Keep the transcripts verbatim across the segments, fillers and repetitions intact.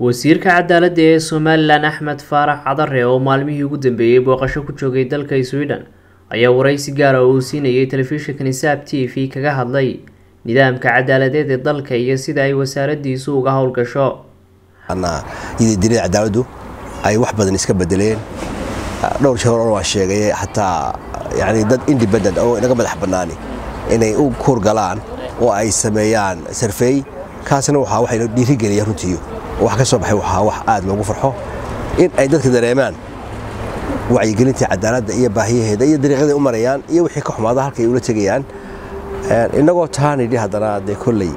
wasiirka cadaaladda ee Somaliland Axmed Faarax Cadare oo maalmihii ugu dambeeyay booqasho ku joogay dalka Sweden ayaa waraysi gaar ah oo siinayay telefishinka Saab T V kaga hadlay nidaamka cadaaladeed ee dalka iyo sida ay wasaaraddiisu uga howlgasho. ana idii diray cadaaladdu ay wax badan iska bedeleen dhowr jeer oo sheegay hatta yani dad independent oo inaga madax banaani inay u koor galaan oo ay sameeyaan survey kaasna waxa waxay dhiirigeliyeen runtii wax ka soo baxay waxa wax aad loogu farxo in ay dadka dareemaan wacyigelinta cadaaladda iyo baahiyaheeda iyo dariiqada u marayaan iyo wixii ka xumaada halka ay ula tagayaan inagoo taanidii hadana de kulay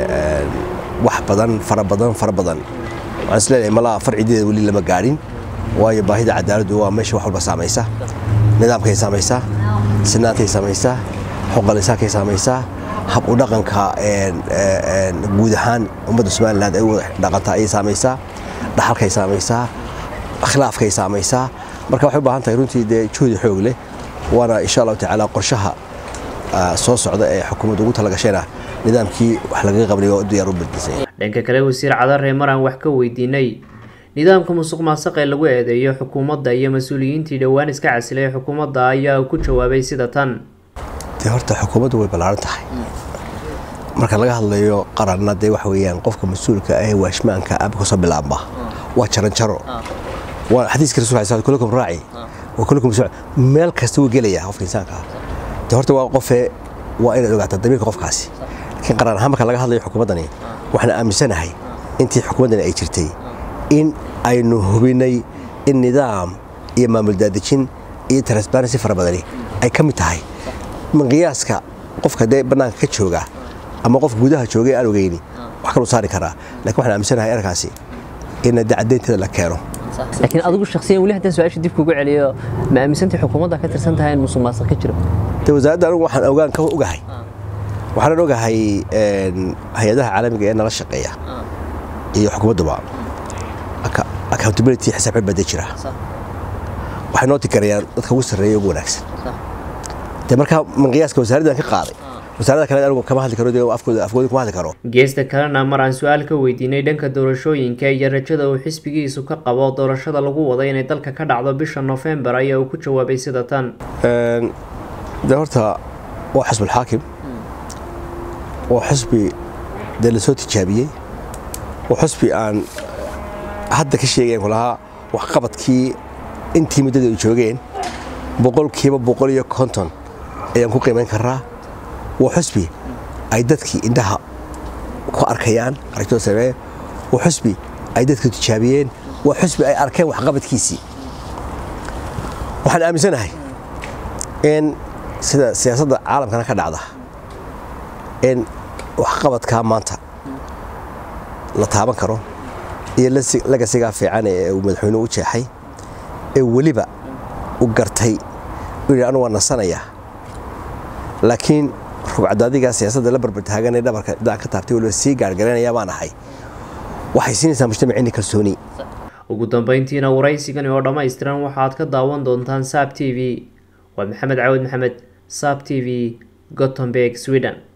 wax badan fara badan fara badan waxaan isleeyahay mala farcideeda wali lama gaarin waayo baahida cadaaladdu waa meesha wax walba saamaysa nidaamkay saamaysa sinaantay saamaysa xuquuqlisaakay saamaysa hab u dhaqanka een een guud ahaan ummadda Soomaaliland ay dhaqanta ay saamaysa dhaxalkay saamaysa akhlaafkay saamaysa marka waxay u baahan tahay runtii de joodi xoog leh wana insha Allah ta'ala qorshaha soo socda ee xukuumaddu ugu talagashay nidaamkii wax laga qabriyo diyaar u bedesay. dhanka kale wasiir Cadare maraan wax ka weydiinay nidaamka musuqmaasuqa ee lagu eedeeyo xukuumadda iyo mas'uuliyiintii dhawaan iska casilay xukuumadda ayaa ku jawaabay sida tan. de horta xukuumaddu way balaaran tahay marka laga hadlayo qaranada wax weeyaan qofka mas'uulka ah ee waashmaanka ab ku soo bilaabma waa jaran jaro waa xadiiska rasuulka sallallahu alayhi wasallam raaci oo kullukum meel kasta uu gelaya qofka insaanka de horta waa qof waa in ogaata damiirka qofkaasi laakiin qaran ahaan marka laga hadlayo xukuumaddani waxaan aaminsanahay intii xukuumaddani ay jirtay in aynu hubinay in nidaam iyo maamul daadejin iyo transparency fara badan ay ka mid tahay من قياسك قف كده بناك كتشوجا أما قف جودها تشوجي قالوا جيني وحكوا صاري كرا لكن إحنا عمسنا هاي أركاسي إن ده عدين تلا لكانوا لكن أضرب الشخصية وليه هذا سؤال شديد كوجع عليه ما مسنت حكومة ده كتر سنتها هاي المصممات كتير توزع ده روح أوجان كوا وجهي وحنا نوجه هاي هي ده عالم جينا للشقية هي حكومة دبا أك accountability حساب بديشرة وحنا نتكرر نتكوس الرئي وجونكس marka man qiyaaska wasaaradda ka qaaday wasaaradda kale anigu kama hadli karo afkooda afkooda kuma hadli karo geesta kalena maraan su'aal ka weydiinay dhanka doorashooyinka iyo rajada uu xisbigiisu ka qabo doorashada lagu wado inay dalka ka dhacdo bisha November ayaa uu ku jawaabay sida tan een de horta waa xisbi xaakim waa xisbi dalaso tijaabiyay waa xisbi aan hadda ka sheegay kulaha wax qabadkii intii muddada ay joogeen boqolkiiba boqol iyo konton ayaan ku qiimeyn karaa waa xisbi ay dadkii indhaha ku arkayaan aragtida samee waa xisbi ay dadku tijaabiyeen waa xisbi ay arkeen wax qabadkiisii waxaan aaminsanahay in sida siyaasadda caalamkana ka dhacda in wax qabadka maanta la taaban karo iyo laga siga fiican ee uu madaxweynuhu u jeexay ee waliba u gartay inuu anu wanasanaya laakiin rugcadaadiga siyaasadda la barbartaagan ee dhabarka daan ka taabtay waliba sii gaargareynaya baan ahay waxay siinaysaa mujtamaciin kalsooni ugu dambeyntiina waraysigan oo dhameystiran waxaad ka daawan doontaan Saab T V waa Maxamed Caawid Maxamed Saab T V Gothenburg Sweden.